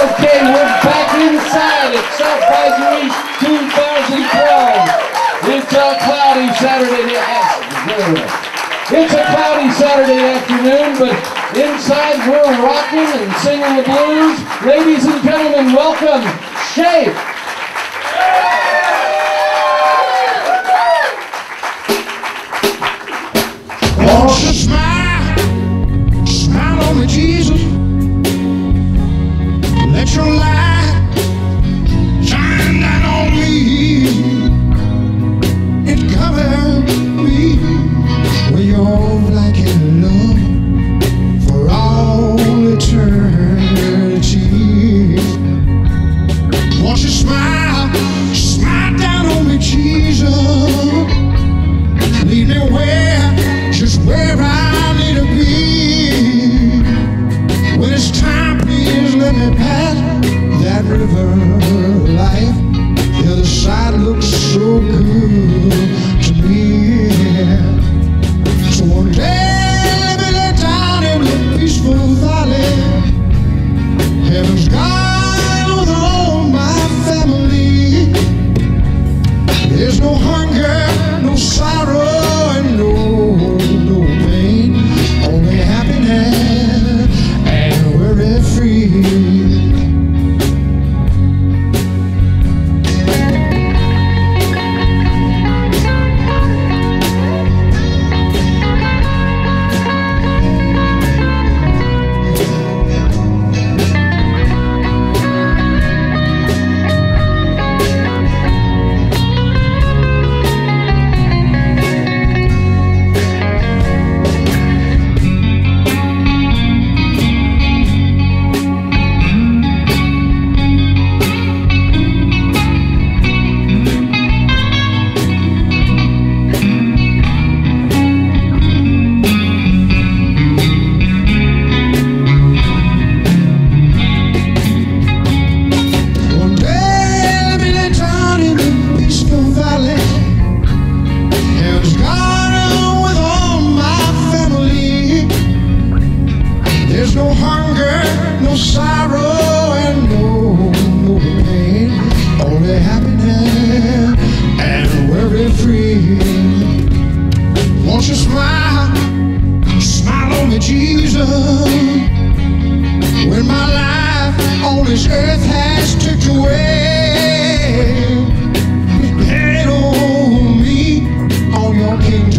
Okay, we're back inside at South by East 2012. It's a cloudy Saturday afternoon, but inside we're rocking and singing the blues. Ladies and gentlemen, welcome Schafe. Won't you smile, smile on me, Jesus. Let your light shine down on me. It covers me with your blanket love for all eternity. Won't you smile, smile down on me, Jesus. Lead me just where I need to be. When it's time, please let me pass that river of life. The other side looks so good to me. So one day, let me lay down in the peaceful valley. Heaven's gone with all my family. There's no hunger, no sorrow, and no pain, only happiness, and we're free.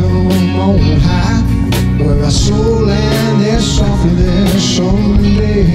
Soul and their softly there someday.